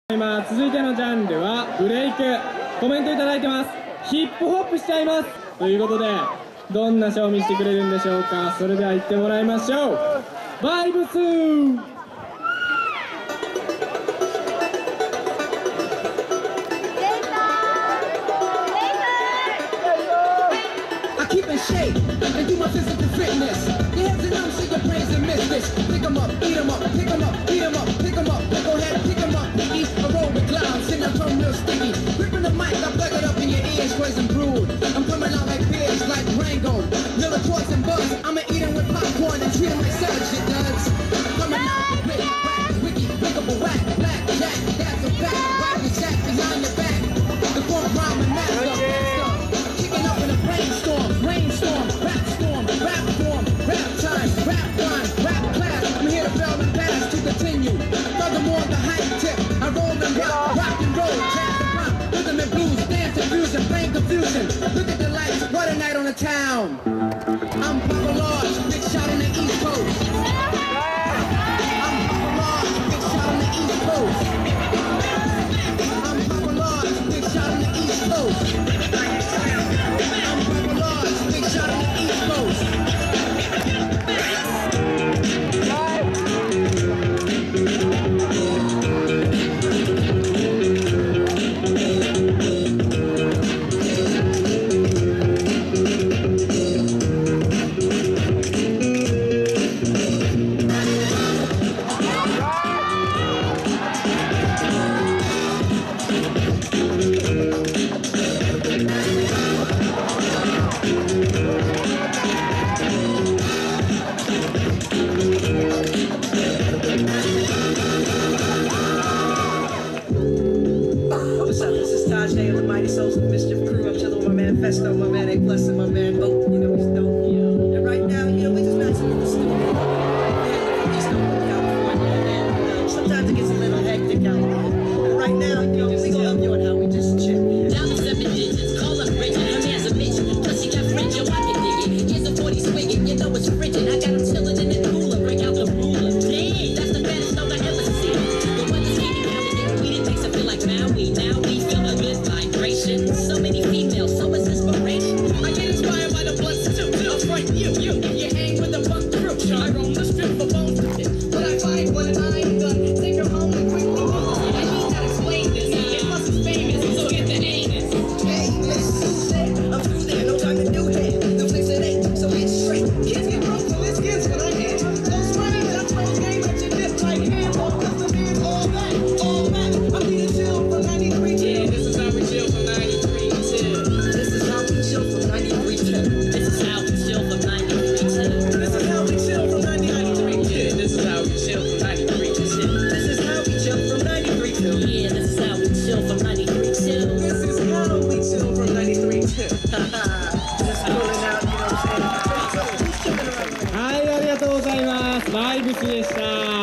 今続いてのジャンルはブレイク。コメントいただいてます。ヒップホップしちゃいますということで、どんなショーを見せてくれるんでしょうか。それでは行ってもらいましょう。バイブス keep in shape and do my physical fitness. Your heads and arms, see your brains and miss this. Pick 'em up, eat 'em up, pick 'em up, eat 'em up, pick 'em up. Go ahead, pick 'em up. Eat a roll with clouds, and I come real sticky. Gripping the mic, I plug it up in your ears, poison brood. I'm coming out like beers, like Rango. Miller Quartz and Buzz. I'ma eat 'em with popcorn and treat 'em like salad, shit does. Coming out with wit, whack, wiki, wickable, whack, black, jack, that's a fact. Whack and jack behind your back. The form rhyme and master. Kicking up in a brainstorm. Rainstorm, rap storm, rap form, rap time, rap rhyme, rap class. I'm here to fail and pass to continue. Furthermore, the hype tip. I roll and rock and roll, jazz and pop, rhythm and blues, dance and fusion, brain confusion. Look at the lights, what a night on the town. I'm Papa Large, big shot on the East Coast. I'm Papa Large, big shot on the East Coast. I'm Papa Large, big shot on the East Coast. Big shot on the East Coast. Manifesto, my man A Plus and my man Oak, you know he's dope. Yeah. And right now, you know, we just messing with the studio. And East Oakland, California, and sometimes it gets a little hectic out there. And right now, you know, we gonna help you on how we just chill. Down to 7 digits, call up Bridget, her man's a bitch. Plus she got fringe, yo, I can dig it. Here's a 40 swiggin', you know it's frigid. I got him chillin' in the cooler, break out the ruler. Damn, that's the baddest note I ever seen. The weather's heating, now we get weed, it makes it feel like Maui. Now we feel a good vibration. So many females, so much inspiration. I get inspired by the blood too. I'm right, you hang with the funk crew. I roam the strip for bones to fit. But I find when I ain't done, take her home and quickly move. I need to explain this. It must be famous, so get the anus. Hey, listen, I'm through there, no time to do hair. The flicks it ain't, so it's straight. Kids get broke, so it's kids when I hit. Those brains, I throw game at your dip like handball. Cause the man's all that. I'm here to chill from 93 till. Yeah, this is how we chill from 93 till. This is how we chill from 93 till. This is how we chill from 93 till. This is how we chill from 93 till. Yeah, this is how we chill from 93 till. This is how we chill from 93 till. Yeah, this is how we chill from 93 till. This is how we chill from 93 till. Just cooling out, you know what I'm saying? Who's chilling around here? はい、ありがとうございます。バイブスでした。